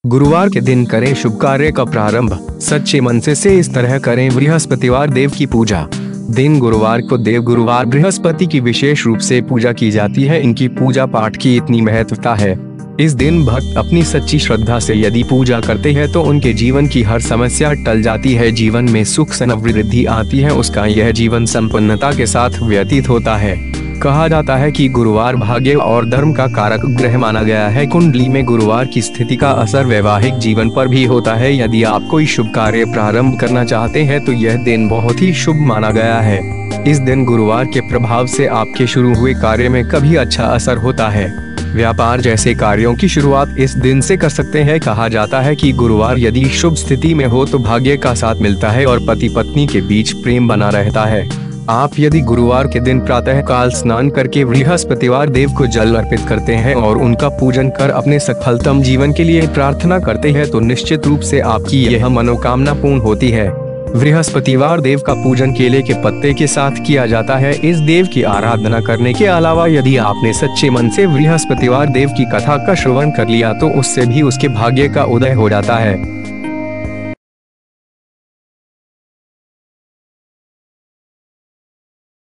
गुरुवार के दिन करें शुभ कार्य का प्रारंभ। सच्चे मन से इस तरह करें। बृहस्पतिवार देव की पूजा। दिन गुरुवार को देव गुरुवार बृहस्पति की विशेष रूप से पूजा की जाती है। इनकी पूजा पाठ की इतनी महत्वता है। इस दिन भक्त अपनी सच्ची श्रद्धा से यदि पूजा करते हैं तो उनके जीवन की हर समस्या टल जाती है। जीवन में सुख समृद्धि आती है। उसका यह जीवन संपन्नता के साथ व्यतीत होता है। कहा जाता है कि गुरुवार भाग्य और धर्म का कारक ग्रह माना गया है। कुंडली में गुरुवार की स्थिति का असर वैवाहिक जीवन पर भी होता है। यदि आप कोई शुभ कार्य प्रारंभ करना चाहते हैं तो यह दिन बहुत ही शुभ माना गया है। इस दिन गुरुवार के प्रभाव से आपके शुरू हुए कार्य में कभी अच्छा असर होता है। व्यापार जैसे कार्यों की शुरुआत इस दिन से कर सकते हैं। कहा जाता है कि गुरुवार यदि शुभ स्थिति में हो तो भाग्य का साथ मिलता है और पति पत्नी के बीच प्रेम बना रहता है। आप यदि गुरुवार के दिन प्रातः काल स्नान करके बृहस्पतिवार देव को जल अर्पित करते हैं और उनका पूजन कर अपने सफलतम जीवन के लिए प्रार्थना करते हैं तो निश्चित रूप से आपकी यह मनोकामना पूर्ण होती है। बृहस्पतिवार देव का पूजन केले के पत्ते के साथ किया जाता है। इस देव की आराधना करने के अलावा यदि आपने सच्चे मन से बृहस्पतिवार देव की कथा का श्रवण कर लिया तो उससे भी उसके भाग्य का उदय हो जाता है।